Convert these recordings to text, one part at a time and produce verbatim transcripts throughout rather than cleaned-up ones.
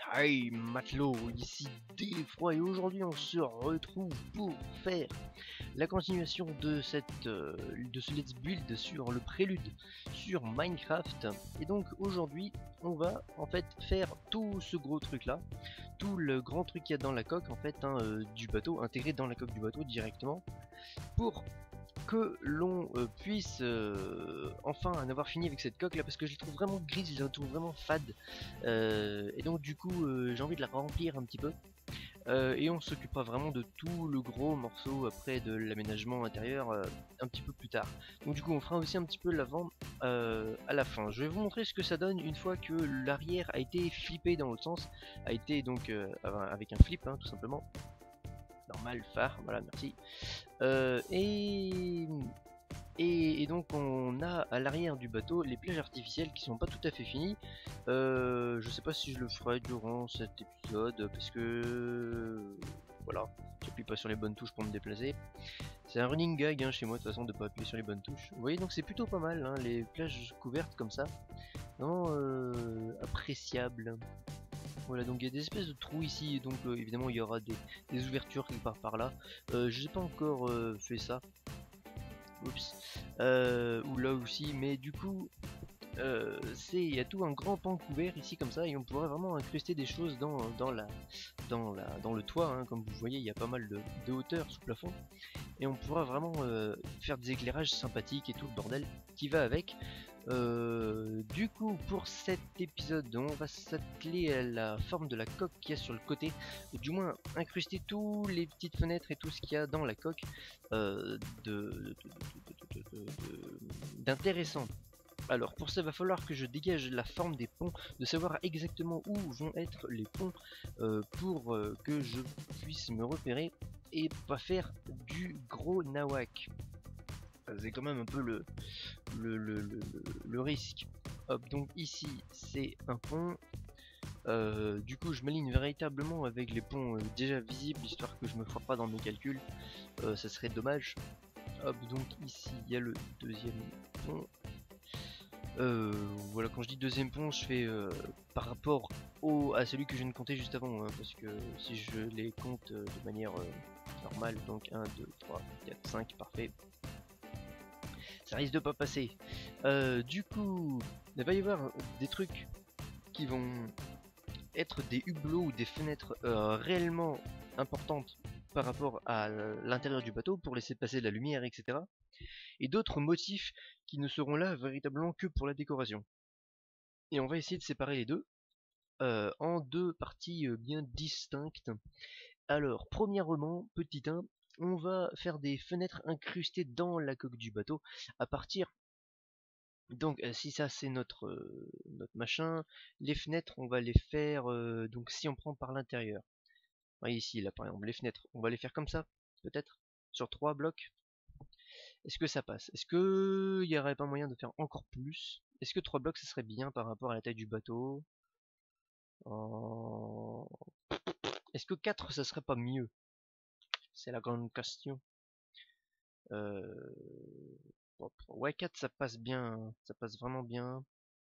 Hey matelot, ici Défroid et aujourd'hui on se retrouve pour faire la continuation de cette euh, de ce let's build sur le prélude sur Minecraft. Et donc aujourd'hui on va en fait faire tout ce gros truc là, tout le grand truc qu'il y a dans la coque en fait hein, euh, du bateau, intégré dans la coque du bateau directement, pour que l'on euh, puisse euh, enfin en avoir fini avec cette coque là, parce que je la trouve vraiment grise, je la trouve vraiment fade. Euh, et donc du coup euh, j'ai envie de la remplir un petit peu. Euh, et on s'occupera vraiment de tout le gros morceau après de l'aménagement intérieur euh, un petit peu plus tard. Donc du coup on fera aussi un petit peu l'avant euh, à la fin. Je vais vous montrer ce que ça donne une fois que l'arrière a été flippé dans l'autre sens, a été donc euh, avec un flip hein, tout simplement. Normal, phare, voilà, merci. Euh, et, et, et donc on a à l'arrière du bateau les plages artificielles qui sont pas tout à fait finies. Euh, je sais pas si je le ferai durant cet épisode parce que voilà, j'appuie pas sur les bonnes touches pour me déplacer. C'est un running gag hein, chez moi de toute façon de pas appuyer sur les bonnes touches. Vous voyez donc c'est plutôt pas mal hein, les plages couvertes comme ça, vraiment euh, appréciable. Voilà, donc il y a des espèces de trous ici, donc euh, évidemment il y aura des, des ouvertures quelque part par là. Euh, je n'ai pas encore euh, fait ça. Oups. Euh, ou là aussi, mais du coup, euh, c'est il y a tout un grand pan couvert ici comme ça, et on pourrait vraiment incruster des choses dans, dans, la, dans, la, dans le toit. Hein, comme vous voyez, il y a pas mal de, de hauteur sous plafond, et on pourra vraiment euh, faire des éclairages sympathiques et tout le bordel qui va avec. Euh, du coup, pour cet épisode, on va s'atteler à la forme de la coque qu'il y a sur le côté, ou du moins incruster tous les petites fenêtres et tout ce qu'il y a dans la coque euh, de, d'intéressant. Alors pour ça, il va falloir que je dégage la forme des ponts, de savoir exactement où vont être les ponts euh, pour euh, que je puisse me repérer et pas faire du gros nawak. C'est quand même un peu le, le, le, le, le risque. Hop, donc ici c'est un pont. Euh, du coup je m'aligne véritablement avec les ponts euh, déjà visibles, histoire que je me frappe pas dans mes calculs. Euh, ça serait dommage. Hop, donc ici il y a le deuxième pont. Euh, voilà, quand je dis deuxième pont, je fais euh, par rapport au, à celui que je viens de compter juste avant, hein, parce que si je les compte euh, de manière euh, normale, donc un, deux, trois, quatre, cinq, parfait, ça risque de pas passer. Euh, du coup, il va y avoir des trucs qui vont être des hublots ou des fenêtres euh, réellement importantes par rapport à l'intérieur du bateau pour laisser passer de la lumière, et cetera. Et d'autres motifs qui ne seront là véritablement que pour la décoration. Et on va essayer de séparer les deux euh, en deux parties euh, bien distinctes. Alors, premièrement, petit un, on va faire des fenêtres incrustées dans la coque du bateau à partir. Donc, euh, si ça c'est notre euh, notre machin, les fenêtres on va les faire. Euh, donc, si on prend par l'intérieur, ouais, ici là par exemple, les fenêtres, on va les faire comme ça, peut-être sur trois blocs. Est-ce que ça passe? Est-ce que il y aurait pas moyen de faire encore plus? Est-ce que trois blocs ça serait bien par rapport à la taille du bateau? Euh, Est-ce que quatre ça serait pas mieux? C'est la grande question. Euh... Ouais, quatre ça passe bien, ça passe vraiment bien.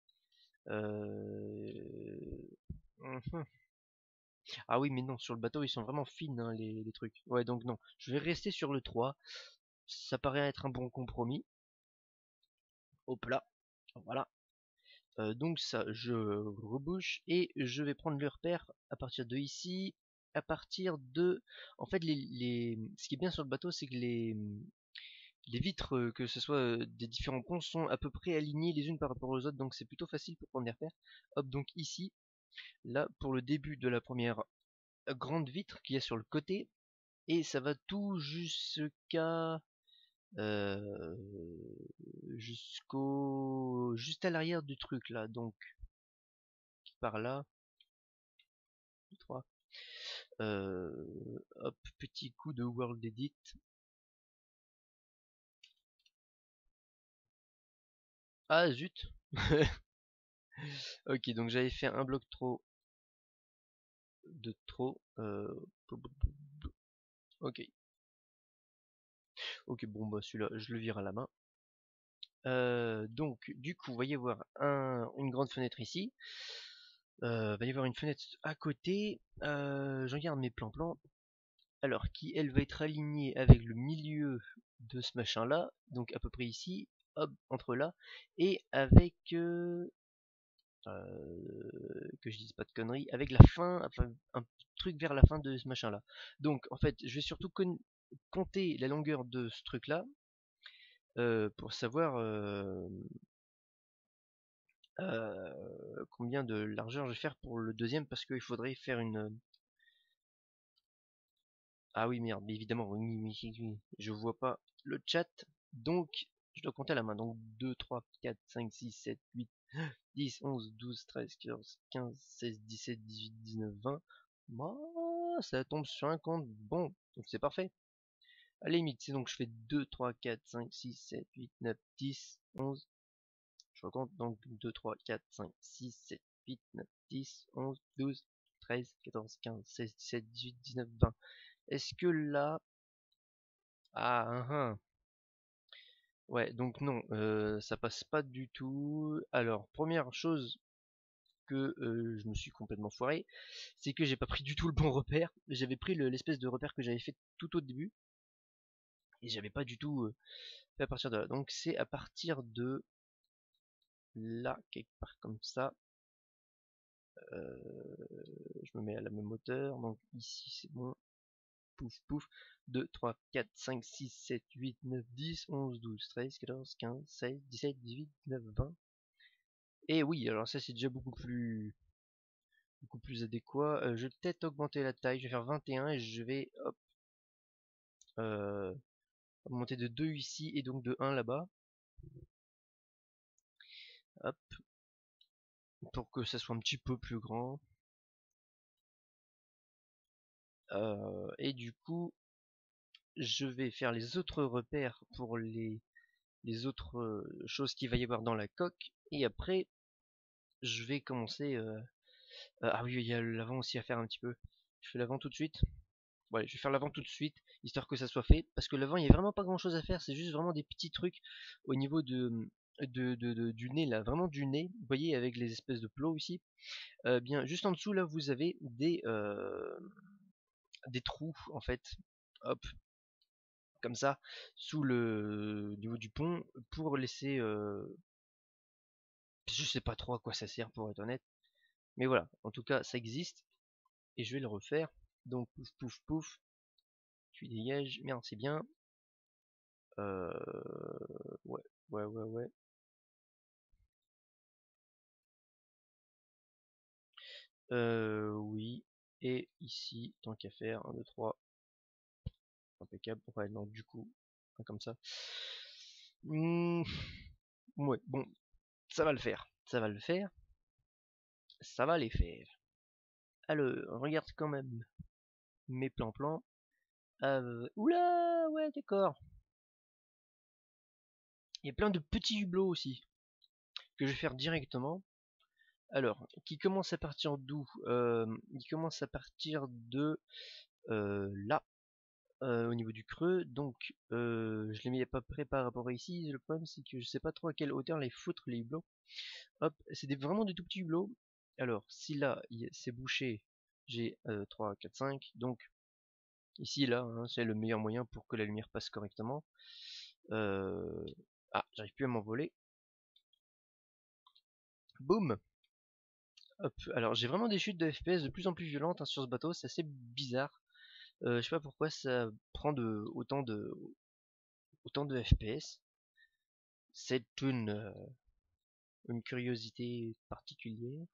Euh... mhm. Ah oui, mais non, sur le bateau ils sont vraiment fines hein, les, les trucs. Ouais, donc non, je vais rester sur le trois. Ça paraît être un bon compromis. Hop là, voilà. Euh, donc ça, je rebouche et je vais prendre le repère à partir de ici, à partir de... En fait, les, les... ce qui est bien sur le bateau, c'est que les, les vitres, euh, que ce soit euh, des différents ponts, sont à peu près alignées les unes par rapport aux autres, donc c'est plutôt facile pour prendre des repères. Hop, donc ici, là, pour le début de la première grande vitre qu'il y a sur le côté, et ça va tout jusqu'à... Euh, jusqu'au... juste à l'arrière du truc là, donc par là, trois. Euh, hop, petit coup de World Edit. Ah zut. Ok, donc j'avais fait un bloc trop de trop. Euh, ok, ok, bon bah celui-là, je le vire à la main. Euh, donc du coup, vous voyez voir un, une grande fenêtre ici. Euh, va y avoir une fenêtre à côté. Euh, je regarde mes plans-plans. Alors, qui elle va être alignée avec le milieu de ce machin là, donc à peu près ici, hop, entre là, et avec euh, euh, que je dise pas de conneries, avec la fin, enfin un truc vers la fin de ce machin là. Donc en fait, je vais surtout compter la longueur de ce truc là euh, pour savoir euh, euh, combien de largeur je vais faire pour le deuxième, parce qu'il faudrait faire une. Ah oui, merde, mais évidemment, oui, oui, oui, oui, je vois pas le chat, donc je dois compter à la main. Donc deux, trois, quatre, cinq, six, sept, huit, dix, onze, douze, treize, quatorze, quinze, seize, dix-sept, dix-huit, dix-neuf, vingt. Bah, ça tombe sur un compte. Bon, donc c'est parfait. À la limite, c'est donc je fais deux, trois, quatre, cinq, six, sept, huit, neuf, dix, onze. Je recompte donc deux, trois, quatre, cinq, six, sept, huit, neuf, dix, onze, douze, treize, quatorze, quinze, seize, dix-sept, dix-huit, dix-neuf, vingt. Est-ce que là... Ah, hein, hein. Ouais, donc non, euh, ça passe pas du tout. Alors, première chose que euh, je me suis complètement foiré, c'est que j'ai pas pris du tout le bon repère. J'avais pris l'espèce de repère que j'avais fait tout au début, et j'avais pas du tout euh, fait à partir de là. Donc c'est à partir de là, quelque part comme ça. Euh, je me mets à la même hauteur, donc ici c'est bon. Pouf, pouf. deux, trois, quatre, cinq, six, sept, huit, neuf, dix, onze, douze, treize, quatorze, quinze, seize, dix-sept, dix-huit, dix-neuf, vingt. Et oui, alors ça c'est déjà beaucoup plus beaucoup plus adéquat. Euh, je vais peut-être augmenter la taille, je vais faire vingt et un et je vais hop euh, augmenter de deux ici et donc de un là-bas. Hop. Pour que ça soit un petit peu plus grand. Euh, et du coup, je vais faire les autres repères pour les, les autres euh, choses qu'il va y avoir dans la coque. Et après, je vais commencer... Euh, euh, ah oui, il y a l'avant aussi à faire un petit peu. Je fais l'avant tout de suite. Ouais, je vais faire l'avant tout de suite, histoire que ça soit fait. Parce que l'avant, il n'y a vraiment pas grand chose à faire. C'est juste vraiment des petits trucs au niveau de, de, de, de- du nez, là. Vraiment du nez. Vous voyez, avec les espèces de plots ici. Euh, bien, juste en dessous, là, vous avez des... Euh, des trous en fait, hop, comme ça, sous le niveau du pont, pour laisser, euh, je sais pas trop à quoi ça sert pour être honnête, mais voilà, en tout cas ça existe, et je vais le refaire, donc pouf pouf pouf, tu dégages, merde c'est bien, euh, ouais, ouais, ouais, ouais, euh, oui, et ici, tant qu'à faire, un, deux, trois, impeccable, ouais, non, du coup, comme ça, mmh, ouais, bon, ça va le faire, ça va le faire, ça va les faire. Alors, regarde quand même mes plans-plans. Euh, oula, ouais, d'accord. Il y a plein de petits hublots aussi que je vais faire directement. Alors, qui commence à partir d'où euh, Il commence à partir de euh, là, euh, au niveau du creux. Donc, euh, je l'ai mis à peu près par rapport à ici. Le problème, c'est que je sais pas trop à quelle hauteur les foutre les hublots. Hop, c'est des, vraiment des tout petits hublots. Alors, si là, c'est bouché, j'ai euh, trois, quatre, cinq. Donc, ici, là, hein, c'est le meilleur moyen pour que la lumière passe correctement. Euh... Ah, j'arrive plus à m'envoler. Boum. Hop. Alors, j'ai vraiment des chutes de F P S de plus en plus violentes hein, sur ce bateau. C'est assez bizarre. Euh, je sais pas pourquoi ça prend de autant de autant de F P S. C'est une euh, une curiosité particulière.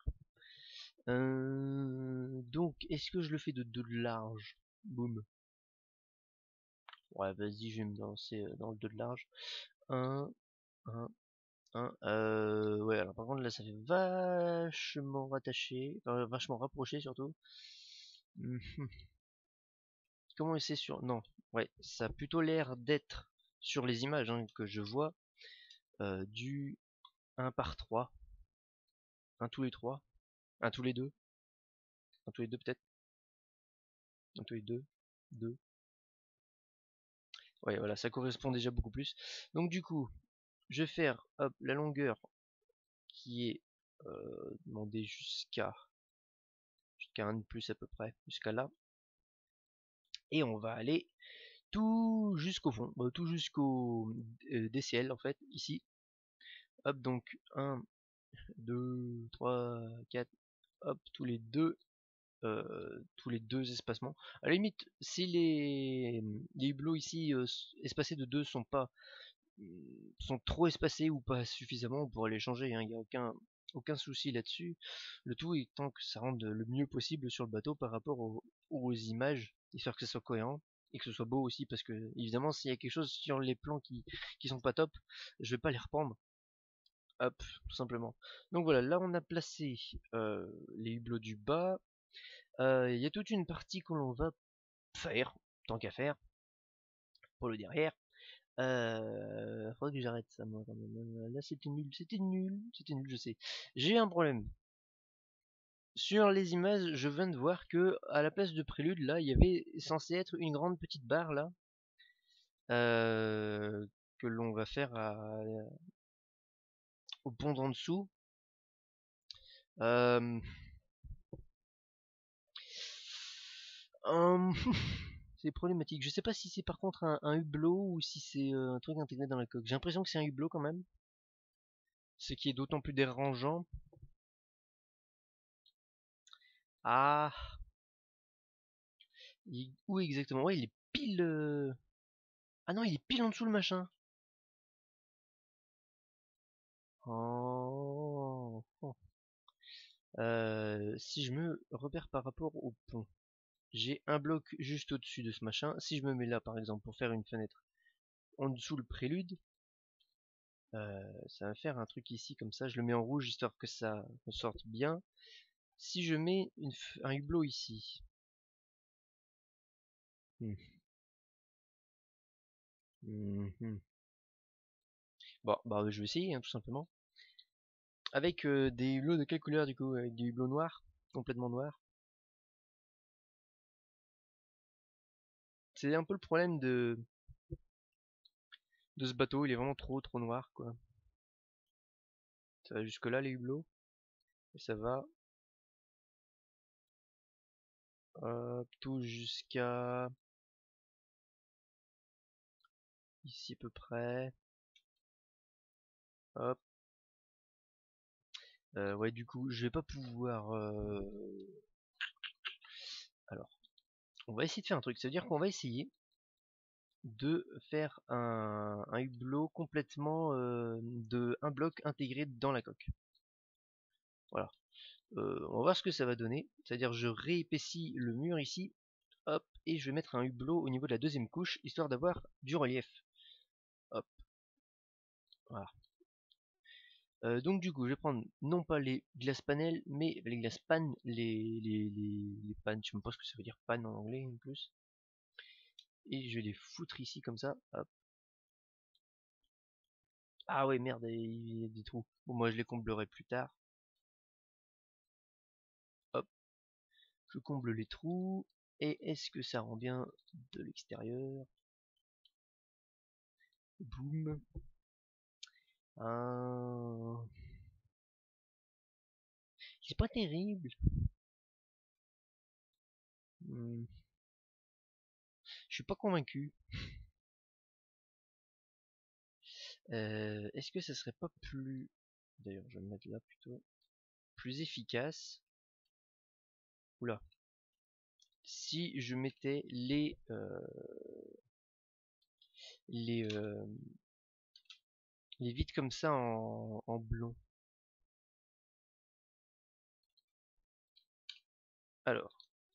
Euh, donc, est-ce que je le fais de deux de large? Boum. Ouais, vas-y, je vais me lancer euh, dans le deux de large. un, un, un. Euh, ouais, alors par contre, là, ça fait vachement rattaché, enfin, vachement rapproché surtout. Mhm. Comment c'est sur... Non, ouais, ça a plutôt l'air d'être, sur les images hein, que je vois, euh, du un par trois. Un tous les trois. Un tous les deux. Un tous les deux peut-être. Un tous les deux. Deux. Ouais, voilà, ça correspond déjà beaucoup plus. Donc du coup, je vais faire hop, la longueur qui est euh, demandée jusqu'à donc un de plus à peu près, jusqu'à là. Et on va aller tout jusqu'au fond, euh, tout jusqu'au euh, D C L en fait, ici. Hop, donc un, deux, trois, quatre, hop, tous les deux, euh, tous les deux espacements. À la limite, si les, les hublots ici euh, espacés de deux sont pas sont trop espacés ou pas suffisamment, on pourrait les changer, hein, il n'y a aucun, aucun souci là-dessus. Le tout étant que ça rende le mieux possible sur le bateau par rapport aux, aux images, histoire que ça soit cohérent et que ce soit beau aussi, parce que évidemment s'il y a quelque chose sur les plans qui, qui sont pas top, je vais pas les reprendre. Hop, tout simplement. Donc voilà, là on a placé euh, les hublots du bas. Euh, Il y a toute une partie que l'on va faire, tant qu'à faire, pour le derrière. Euh, faudrait que j'arrête ça, moi, quand même. Là, c'était nul, c'était nul, c'était nul, je sais. J'ai un problème. Sur les images, je viens de voir que, à la place de prélude, là, il y avait censé être une grande petite barre, là, euh, que l'on va faire à, au pont d'en dessous. Euh, hum, c'est problématique. Je sais pas si c'est par contre un, un hublot ou si c'est euh, un truc intégré dans la coque. J'ai l'impression que c'est un hublot quand même. Ce qui est d'autant plus dérangeant. Ah, il- où exactement? Ouais, il est pile. euh, Ah non, il est pile en dessous le machin. Oh. Oh. Euh, si je me repère par rapport au pont, j'ai un bloc juste au-dessus de ce machin. Si je me mets là par exemple pour faire une fenêtre en dessous le prélude, euh, ça va faire un truc ici comme ça. Je le mets en rouge histoire que ça sorte bien. Si je mets une un hublot ici. Hmm. Hmm, hmm. Bon, bah je vais essayer hein, tout simplement. Avec euh, des hublots de quelle couleur du coup? Avec des hublots noirs, complètement noirs. C'est un peu le problème de, de ce bateau, il est vraiment trop trop noir quoi. Ça va jusque là les hublots. Et ça va hop, tout jusqu'à ici à peu près. Hop. Euh, ouais du coup je vais pas pouvoir euh... Alors on va essayer de faire un truc. Ça veut dire qu'on va essayer de faire un, un hublot complètement euh, de un bloc intégré dans la coque. Voilà. Euh, on va voir ce que ça va donner. C'est-à-dire je réépaissis le mur ici. Hop, et je vais mettre un hublot au niveau de la deuxième couche, histoire d'avoir du relief. Hop, voilà. Euh, donc du coup, je vais prendre non pas les glace panels, mais les glace pan, les, les, les, les pannes, je sais même pas ce que ça veut dire pan en anglais en plus. Et je vais les foutre ici comme ça. Hop. Ah ouais, merde, il y a des trous. Bon, moi je les comblerai plus tard. Hop, je comble les trous. Et est-ce que ça rend bien de l'extérieur? Boum. Ah. C'est pas terrible. Hmm. Je suis pas convaincu. Euh, est-ce que ça serait pas plus... D'ailleurs, je vais me mettre là plutôt. Plus efficace. Oula. Si je mettais les... Euh, les... Euh, les vitres comme ça en, en blond. Alors.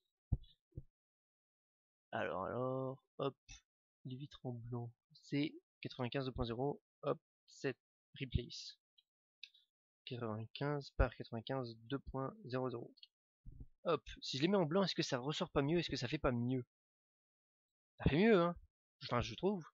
Alors, alors... Hop. Les vitres en blanc. C'est quatre-vingt-quinze deux point zéro. Hop. Set. Replace. quatre-vingt-quinze par quatre-vingt-quinze deux point zéro zéro. Hop. Si je les mets en blanc, est-ce que ça ressort pas mieux? Est-ce que ça fait pas mieux? Ça fait mieux, hein. Enfin, je trouve.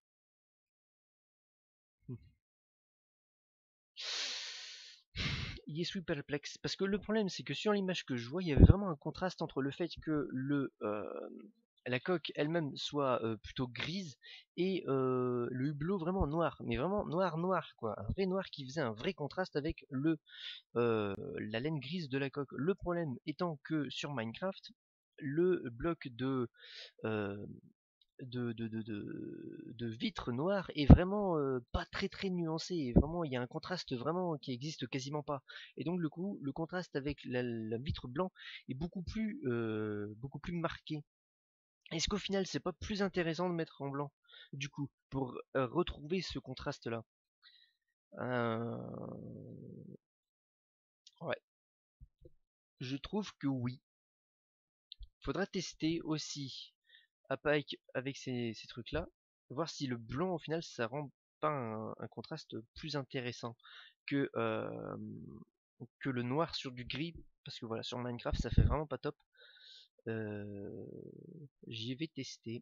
Il est sous perplexe parce que le problème c'est que sur l'image que je vois il y avait vraiment un contraste entre le fait que le euh, la coque elle-même soit euh, plutôt grise et euh, le hublot vraiment noir, mais vraiment noir noir quoi, un vrai noir qui faisait un vrai contraste avec le euh, la laine grise de la coque. Le problème étant que sur Minecraft, le bloc de euh, de, de, de, de, de vitre noire est vraiment euh, pas très très nuancé, et vraiment il y a un contraste vraiment qui existe quasiment pas, et donc le coup le contraste avec la, la vitre blanc est beaucoup plus euh, beaucoup plus marqué. Est-ce qu'au final c'est pas plus intéressant de mettre en blanc du coup pour euh, retrouver ce contraste là? euh... Ouais, je trouve que oui. Faudra tester aussi avec, avec ces, ces trucs là, voir si le blanc au final ça rend pas un, un contraste plus intéressant que, euh, que le noir sur du gris, parce que voilà, sur Minecraft ça fait vraiment pas top. Euh, J'y vais tester.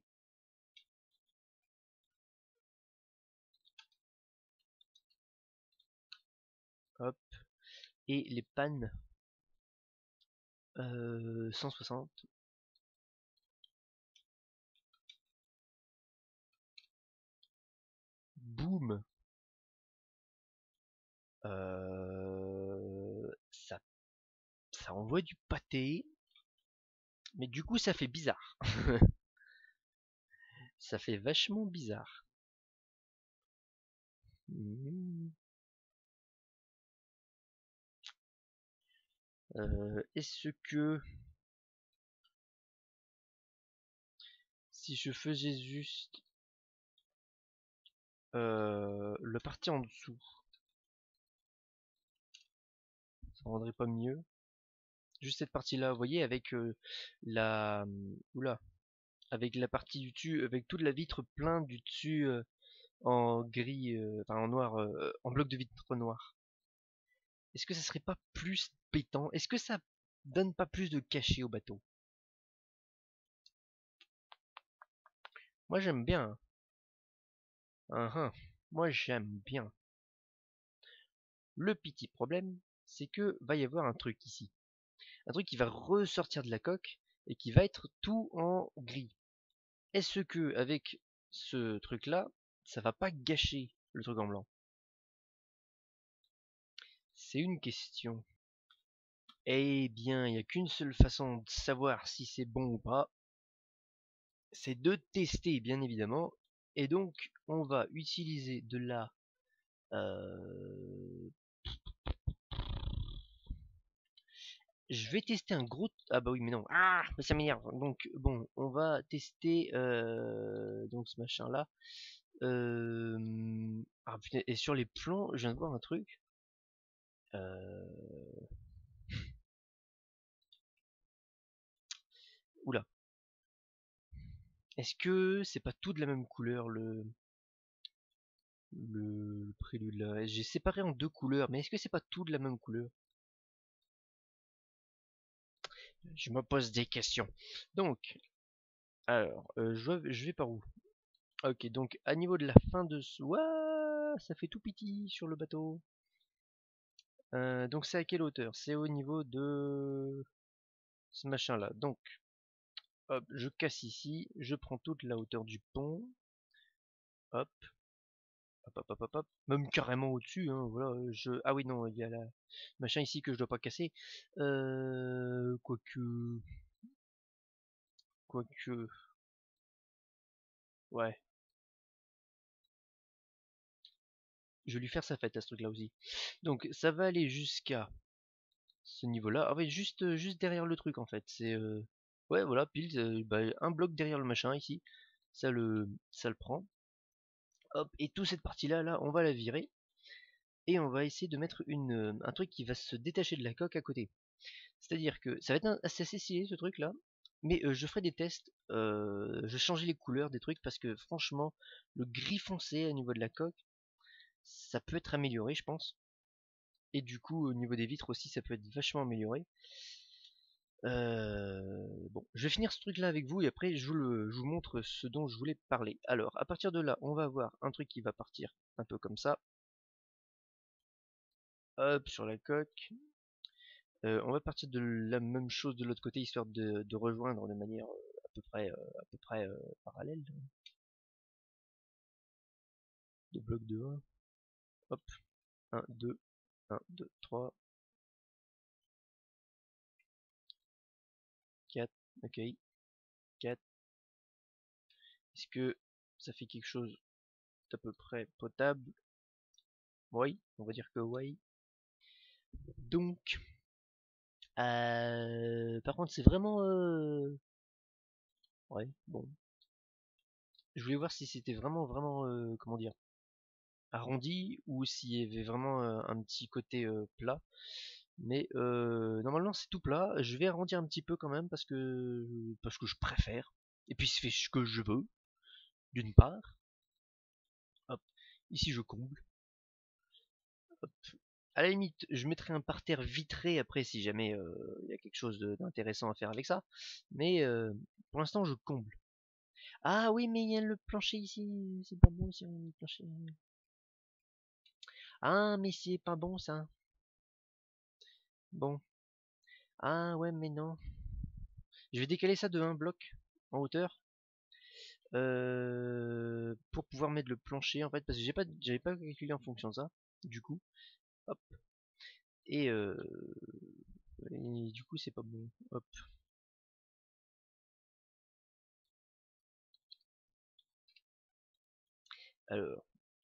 Hop. Et les pannes, euh, cent soixante. Boum. Euh, ça, ça envoie du pâté, mais du coup ça fait bizarre. Ça fait vachement bizarre. Mmh. Euh, Est-ce que si je faisais juste euh, le partie en dessous, ça rendrait pas mieux? Juste cette partie-là, vous voyez, avec euh, la, oula, avec la partie du dessus, avec toute la vitre plein du dessus euh, en gris, euh, enfin en noir, euh, en bloc de vitre noir. Est-ce que ça serait pas plus pétant? Est-ce que ça donne pas plus de cachet au bateau? Moi j'aime bien. Hein, hein. Moi j'aime bien. Le petit problème, c'est que va y avoir un truc ici. Un truc qui va ressortir de la coque et qui va être tout en gris. Est-ce que avec ce truc là, ça va pas gâcher le truc en blanc? C'est une question. Eh bien, il n'y a qu'une seule façon de savoir si c'est bon ou pas, c'est de tester bien évidemment. Et donc on va utiliser de la euh, je vais tester un gros... Ah bah oui, mais non. Ah, mais ça m'énerve. Donc, bon, on va tester euh, donc ce machin-là. Euh... Ah, putain, et sur les plans, je viens de voir un truc. Euh... Oula. Est-ce que c'est pas tout de la même couleur, le... Le, le prélude là? J'ai séparé en deux couleurs, mais est-ce que c'est pas tout de la même couleur? Je me pose des questions. Donc, alors, euh, je, vais, je vais par où? Ok, donc à niveau de la fin de ce... Ouah, ça fait tout petit sur le bateau. Euh, donc c'est à quelle hauteur? C'est au niveau de ce machin là. Donc hop, je casse ici, je prends toute la hauteur du pont. Hop, hop, hop, hop, hop, hop. Même carrément au-dessus, hein, voilà. Je... Ah oui non, il y a la machin ici que je dois pas casser. Euh... Quoique... Quoique... Ouais. Je vais lui faire sa fête à ce truc là aussi. Donc ça va aller jusqu'à ce niveau là. Ah ouais, juste, juste derrière le truc en fait. C'est... Euh... Ouais voilà, pile, euh, bah, un bloc derrière le machin ici. Ça le, ça le prend. Hop, et toute cette partie-là, là, on va la virer. Et on va essayer de mettre une, euh, un truc qui va se détacher de la coque à côté. C'est-à-dire que ça va être un- assez, assez stylé ce truc-là. Mais euh, je ferai des tests. Euh, je vais changer les couleurs des trucs parce que franchement, le gris foncé au niveau de la coque, ça peut être amélioré, je pense. Et du coup, au niveau des vitres aussi, ça peut être vachement amélioré. Euh, bon, je vais finir ce truc-là avec vous et après je vous, le, je vous montre ce dont je voulais parler. Alors, à partir de là, on va avoir un truc qui va partir un peu comme ça. Hop, sur la coque. Euh, on va partir de la même chose de l'autre côté, histoire de, de rejoindre de manière peu près, euh, à peu près euh, parallèles. Deux blocs de un. Hop. un, deux, un, deux, trois, quatre. Ok. quatre. Est-ce que ça fait quelque chose d'à peu près potable? Oui, on va dire que oui. Donc, euh, par contre, c'est vraiment... Euh... Ouais, bon. Je voulais voir si c'était vraiment, vraiment, euh, comment dire, arrondi ou s'il y avait vraiment euh, un petit côté euh, plat. Mais euh, normalement, c'est tout plat. Je vais arrondir un petit peu quand même parce que parce que je préfère. Et puis, je fais ce que je veux, d'une part. Hop, ici je comble. Hop. À la limite, je mettrai un parterre vitré après si jamais il euh, y a quelque chose d'intéressant à faire avec ça. Mais euh, pour l'instant, je comble. Ah oui, mais il y a le plancher ici. C'est pas bon si on met le plancher. Ah, mais c'est pas bon ça. Bon. Ah ouais, mais non. Je vais décaler ça de un bloc en hauteur. Euh, pour pouvoir mettre le plancher en fait. Parce que j'ai pas, j'avais pas calculé en fonction de ça. Du coup. Hop. Et, euh, et du coup, c'est pas bon. Hop. Alors.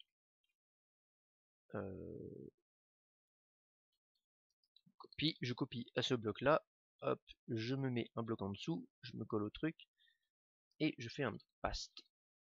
Euh, copie, je copie à ce bloc là, hop, je me mets un bloc en dessous, je me colle au truc, et je fais un paste.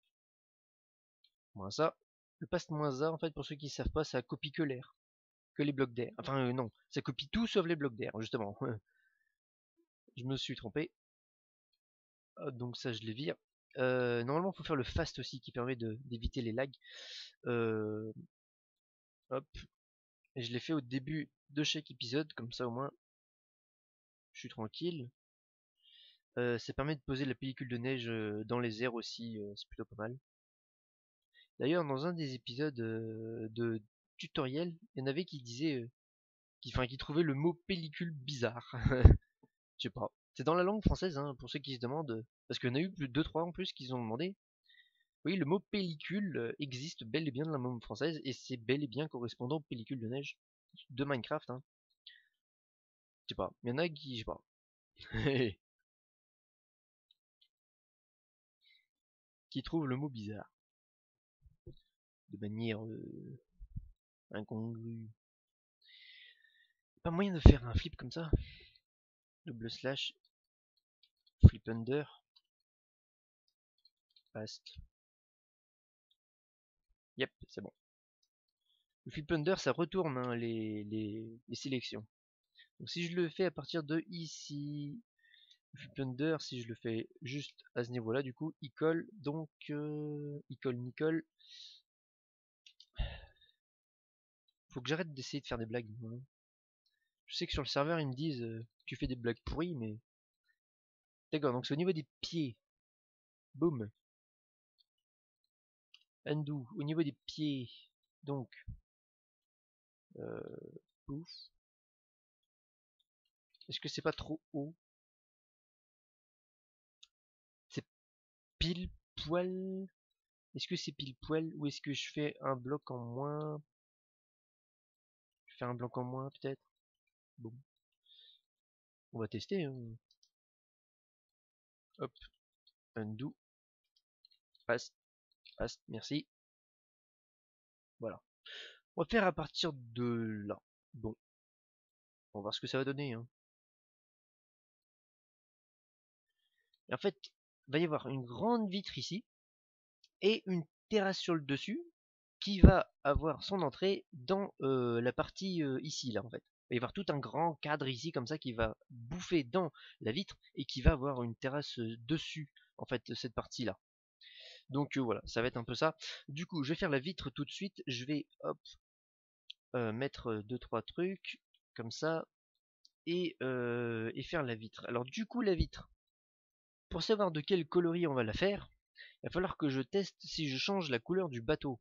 Moins ça. Le paste moins A, en fait, pour ceux qui ne savent pas, ça copie que l'air, que les blocs d'air. Enfin, euh, non, ça copie tout sauf les blocs d'air, justement. Je me suis trompé. Hop, donc ça, je les vire. Euh, normalement, il faut faire le fast aussi, qui permet d'éviter les lags. Euh, hop, et je l'ai fait au début de chaque épisode, comme ça au moins, je suis tranquille. Euh, ça permet de poser la pellicule de neige euh, dans les airs aussi, euh, c'est plutôt pas mal. D'ailleurs, dans un des épisodes euh, de tutoriel, il y en avait qui disaient, euh, qui, enfin, qui trouvaient le mot pellicule bizarre. Je sais pas. C'est dans la langue française, hein, pour ceux qui se demandent, parce qu'il y en a eu plus de deux trois en plus qui ont demandé. Oui, le mot pellicule euh, existe bel et bien dans la langue française, et c'est bel et bien correspondant aux pellicules de neige de Minecraft. Hein. Je sais pas. Il y en a qui, je sais pas. qui trouvent le mot bizarre. De manière euh, incongrue. Pas moyen de faire un flip comme ça. Double slash. Flip under. Past. Yep, c'est bon. Le flip under, ça retourne hein, les, les, les sélections. Donc si je le fais à partir de ici, le flip under, si je le fais juste à ce niveau-là, du coup, il colle. Donc, euh, il colle, il colle. Faut que j'arrête d'essayer de faire des blagues. Hein. Je sais que sur le serveur, ils me disent euh, tu fais des blagues pourries, mais... D'accord, donc c'est au niveau des pieds. Boum. Undo, au niveau des pieds. Donc, euh, pouf. Est-ce que c'est pas trop haut? C'est pile poil. Est-ce que c'est pile poil ou est-ce que je fais un bloc en moins? Je fais un bloc en moins peut-être. Bon, on va tester. Hein. Hop, undo, paste, paste, merci. Voilà. On va faire à partir de là. Bon, on va voir ce que ça va donner. Hein. Et en fait, il va y avoir une grande vitre ici et une terrasse sur le dessus qui va avoir son entrée dans euh, la partie euh, ici là en fait. Il va y avoir tout un grand cadre ici comme ça qui va bouffer dans la vitre et qui va avoir une terrasse euh, dessus en fait cette partie là. Donc euh, voilà, ça va être un peu ça. Du coup, je vais faire la vitre tout de suite. Je vais hop euh, mettre deux trois trucs comme ça et, euh, et faire la vitre. Alors du coup la vitre, pour savoir de quel coloris on va la faire, il va falloir que je teste si je change la couleur du bateau.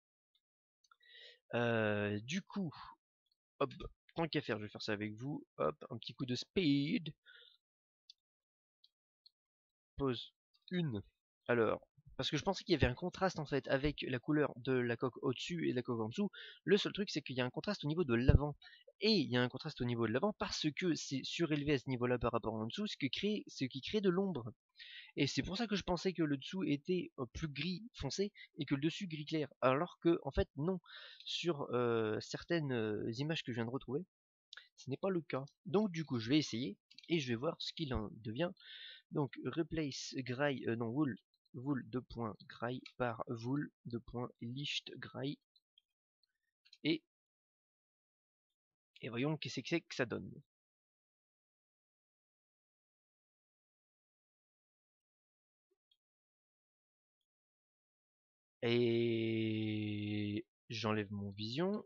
Euh, du coup, hop, tant qu'à faire, je vais faire ça avec vous. Hop, un petit coup de speed. pose une. Alors, parce que je pensais qu'il y avait un contraste en fait avec la couleur de la coque au-dessus et la coque en dessous. Le seul truc, c'est qu'il y a un contraste au niveau de l'avant. Et il y a un contraste au niveau de l'avant parce que c'est surélevé à ce niveau-là par rapport en dessous, ce qui crée, ce qui crée de l'ombre. Et c'est pour ça que je pensais que le dessous était euh, plus gris foncé et que le dessus gris clair. Alors que, en fait, non. Sur euh, certaines euh, images que je viens de retrouver, ce n'est pas le cas. Donc, du coup, je vais essayer et je vais voir ce qu'il en devient. Donc, replace gray, euh, non, wool, wool deux points gray par wool deux points licht gray. Et, et voyons qu'est-ce que c'est que ça donne. Et j'enlève mon vision.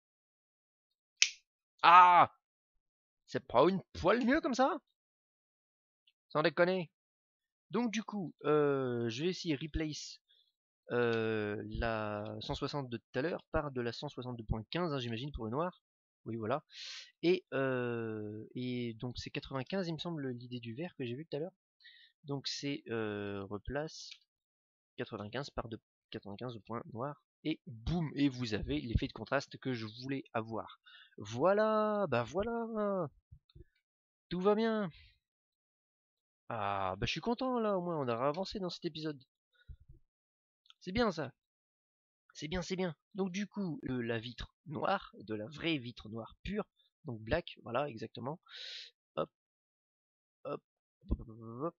Ah! C'est pas une poil mieux comme ça? Sans déconner. Donc du coup, euh, je vais essayer replace euh, la cent soixante de tout à l'heure par de la cent soixante-deux point quinze, hein, j'imagine, pour le noir. Oui, voilà. Et, euh, et donc c'est quatre-vingt-quinze, il me semble, l'idée du vert que j'ai vu tout à l'heure. Donc c'est euh, replace quatre-vingt-quinze par de quatre-vingt-quinze au point noir. Et boum, et vous avez l'effet de contraste que je voulais avoir. Voilà, bah voilà, tout va bien. Ah, bah je suis content là, au moins on a avancé dans cet épisode. C'est bien ça. C'est bien, c'est bien. Donc du coup, euh, la vitre noire, de la vraie vitre noire pure, donc black, voilà, exactement. Hop, hop, hop, hop, hop,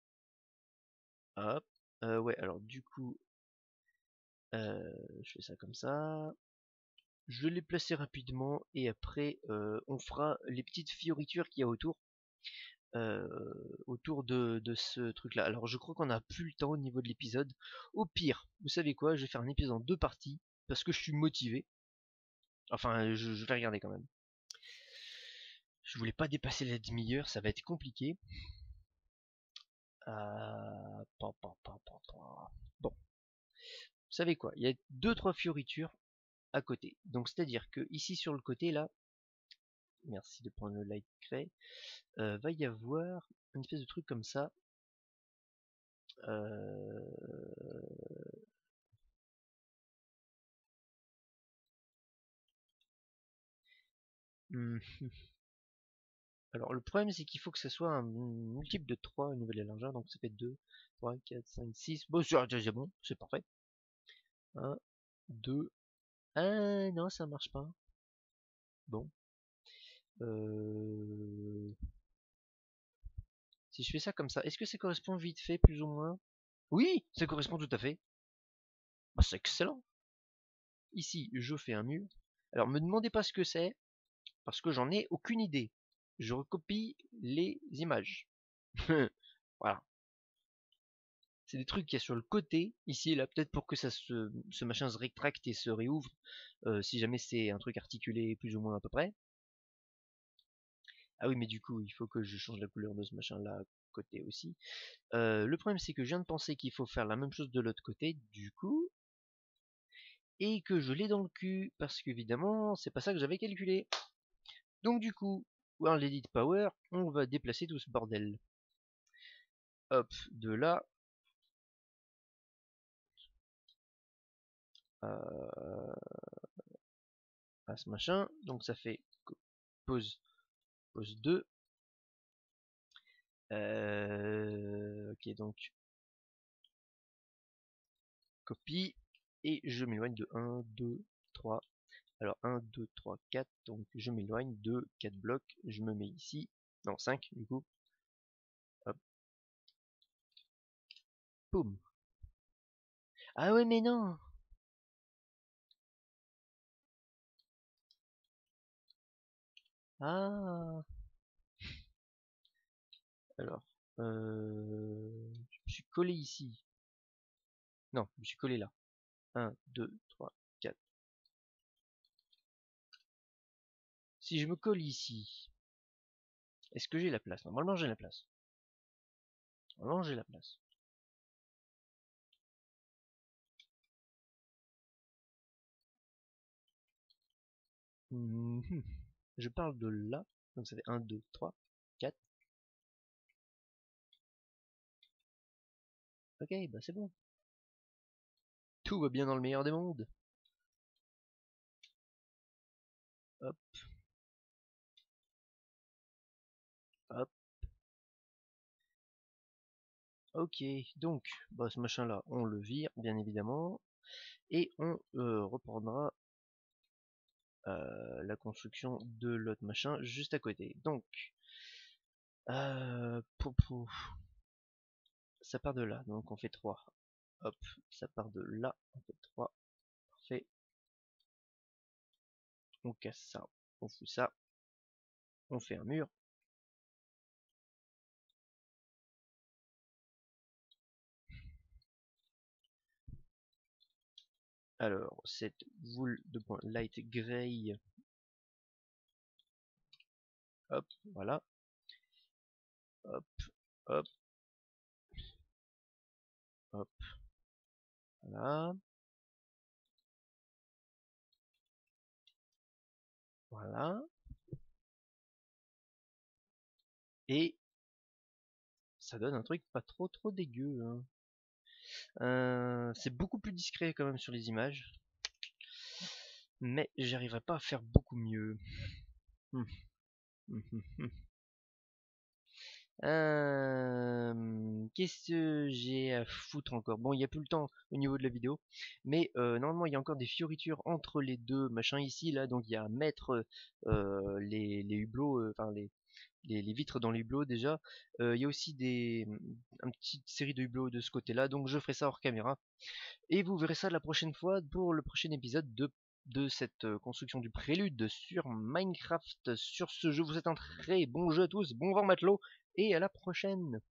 hop. Euh, ouais, alors du coup, euh, je fais ça comme ça. Je vais les placer rapidement et après, euh, on fera les petites fioritures qu'il y a autour. Euh, autour de, de ce truc là. Alors je crois qu'on a plus le temps au niveau de l'épisode. Au pire, vous savez quoi, je vais faire un épisode en deux parties parce que je suis motivé. Enfin, je, je vais regarder quand même. Je voulais pas dépasser la demi-heure, ça va être compliqué. Euh... pa, pa, pa, pa, pa. Bon, vous savez quoi, il y a deux trois fioritures à côté. Donc c'est à dire que ici sur le côté là, merci de prendre le light gray, euh, va y avoir une espèce de truc comme ça. Euh... Hmm. Alors le problème c'est qu'il faut que ça soit un multiple de trois au niveau de la largeur, donc ça fait deux, trois, quatre, cinq, six. Bon, c'est bon, c'est parfait. un, deux. Ah non, ça marche pas. Bon. Euh... Si je fais ça comme ça, est-ce que ça correspond vite fait, plus ou moins? Oui, ça correspond tout à fait. Bah, c'est excellent. Ici, je fais un mur. Alors, me demandez pas ce que c'est, parce que j'en ai aucune idée. Je recopie les images. Voilà. C'est des trucs qu'il y a sur le côté, ici et là, peut-être pour que ça se, ce machin se rétracte et se réouvre, euh, si jamais c'est un truc articulé plus ou moins à peu près. Ah oui, mais du coup, il faut que je change la couleur de ce machin-là à côté aussi. Euh, le problème, c'est que je viens de penser qu'il faut faire la même chose de l'autre côté, du coup, et que je l'ai dans le cul, parce qu'évidemment, c'est pas ça que j'avais calculé. Donc du coup, World Edit Power, on va déplacer tout ce bordel. Hop, de là à, à ce machin, donc ça fait pause, pause deux. Euh, ok, donc copie, et je m'éloigne de un, deux, trois. Alors un, deux, trois, quatre, donc je m'éloigne de quatre blocs, je me mets ici, non cinq du coup, hop, boum. Ah ouais mais non. Ah. Alors, euh, je me suis collé ici. Non, je me suis collé là. un, deux, trois, quatre. Si je me colle ici, est-ce que j'ai la place? Normalement j'ai la place. Normalement j'ai la place. Mmh. Je parle de là, donc ça fait un, deux, trois, quatre. Ok, bah c'est bon. Tout va bien dans le meilleur des mondes. Hop. Hop. Ok, donc, bah ce machin là, on le vire, bien évidemment. Et on euh, reprendra euh, la construction de l'autre machin juste à côté. Donc, euh, pou, pou, ça part de là, donc on fait trois. Hop, ça part de là, on fait trois. Parfait. On casse ça, on fout ça. On fait un mur. Alors, cette boule de point light gray. Hop, voilà. Hop, hop, hop. Voilà. Voilà. Et ça donne un truc pas trop trop dégueu. Hein. Euh, c'est beaucoup plus discret quand même sur les images. Mais j'arriverai pas à faire beaucoup mieux. Hum, hum, hum, hum. Euh, Qu'est-ce que j'ai à foutre encore? Bon, il n'y a plus le temps au niveau de la vidéo, mais euh, normalement il y a encore des fioritures entre les deux machins ici, là, donc il y a à mettre euh, les, les hublots, euh, enfin les, les, les vitres dans les hublots déjà. Euh, Il y a aussi des, une petite série de hublots de ce côté-là, donc je ferai ça hors caméra. Et vous verrez ça la prochaine fois pour le prochain épisode de, de cette euh, construction du prélude sur Minecraft. Sur ce, je vous souhaite un très bon jeu à tous, bon vent matelot, et à la prochaine.